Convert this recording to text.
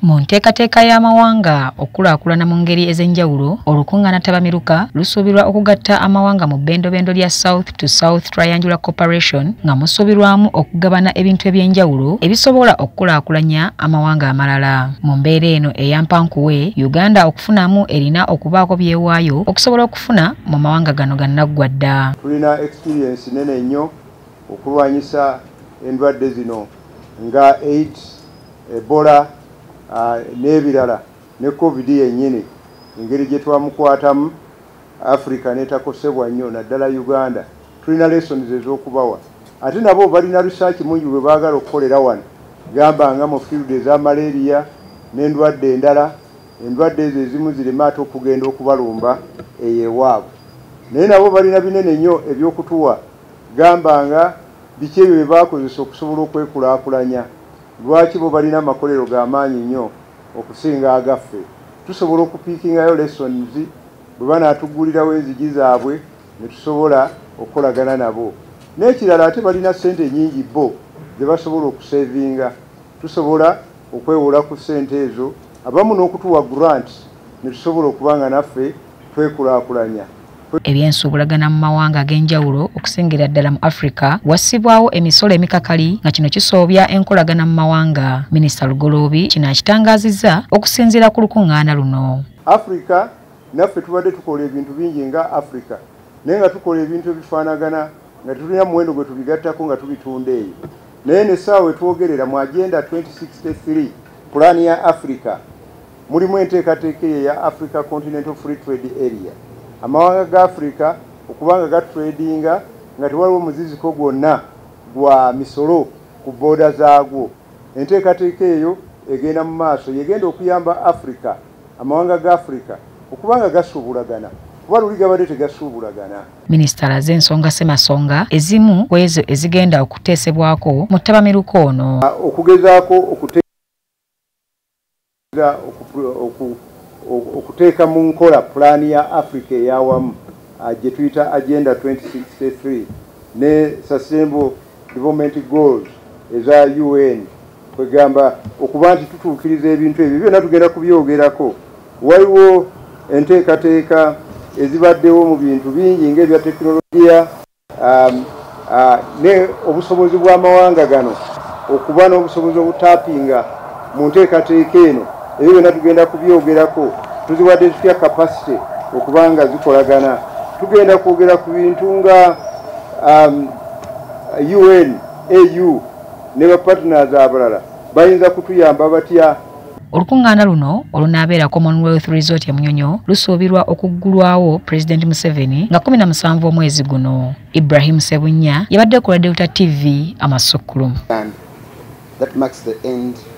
Mu nteekateeka y'amawanga okulaakulana mu ngeri ez'enjawulo, olukungaana tabamiruka lusuubirwa okugatta amawanga mu bbendobendo lya South to South Triangular Cooperation nga musuubirwamu okugabana ebintu eby'enjawulo ebisobola okukulaakulanya amawanga amalala. Mu mbeera eno eyampankuwe, Uganda okufunamu erina okubaako byewaayo okusobola okufuna mu mawanga gano gannaggwa dda. Tulina experience nene nnyo okulwanyisa endwadde zino nga AIDS, Ebola, n'ebirala ne COVID yennyini, engeri gye twamukwatamu Africa n'etakosebwa nnyo naddala Uganda. Tulina lessons ez'okubawa. Ate nabo balina research mungi bwe baagala okukolera wano. Gamba nga mu field eza malaria n'endwadde endala, endwadde ezo ezimu zirema ate okugenda okubalumba eyewaabwe. Naye nabo balina binene nnyo ebyokutuwa. Gamba nga biki ebyo bye baakozesa okusobola okwekulaakulanya. Lwaki bo balina amakolero g'amaanyi nnyo okusinga agaffe. Tusobola okupiikingayo lessons bwe banaatuggulirawo enzigi zaabwe ne tusobola okukolagana nabo. N'ekirala ate balina ssente nnyingi bo ze basobola okusevinga. Tusobola okwewola ku ssente ezo, abamu n'okutuwa grants ne tusobola okuba nga naffe twekulaakulanya. Ebyensuubulagana mu mawanga ag'enjawulo okusingira ddala mu Africa wassibwawo emisolo emikakali nga kino kisoobya enkolagana mu mawanga. Minisita Lugoloobi kino akitangaazizza okusinziira ku lukuŋŋaana luno. Africa naffe tubadde tukola ebintu bingi nga Africa, naye nga tukola ebintu ebifaanagana nga tulina muwendo gwe tubigattako nga tubitunda eyo. Naye n'essaawa wetwogerera mu Agenda 2063 pulaani ya Africa mulimu enteekateeka ya Africa Continental Free Trade Area. Amawanga ga Africa okubanga gatradinga nga tewaliwo muziziko gwonna gwa misolo ku booda zaagwo. Enteekateeka eyo egenda mu maaso, yegenda okuyamba Africa, amawanga ga Africa okubanga gasuubulagana, kuba luli gabadde tegasuubulagana. Minisita alaze ensonga ssemasonga ezimu ku ezo ezigenda okuteesebwako mu ttabamiruka ono. Okugezaako okuteeka mu nkola pulaani ya Africa eyawamu gye tuyita Agenda 2063 ne Sustainable Development Goals eza UN, kwegamba okuba nti tutuukiriza ebintu ebyo byonna tugenda kubyogerako. Waliwo enteekateeka ezibaddewo mu bintu bingi ng'ebya tekinologiya ne obusobozi bw'amawanga gano okuba n'obusobozi obutaapinga mu nteekateeka eno. Ebyo byonna tugenda kubyogerako. Tuziwadde tutya capacity okubanga zikolagana. Tugenda kwogera ku bintu nga UN, AU ne bapartners abalala bayinza kutuyamba batya. Olukuŋŋaana luno olunaabeera Commonwealth Resort ya Munyonyo lusuubirwa okuggulwawo President Museveni nga 17 omwezi guno. Ibrahim Sebunya yabadde ku Delta TV Amasukulu. That marks the end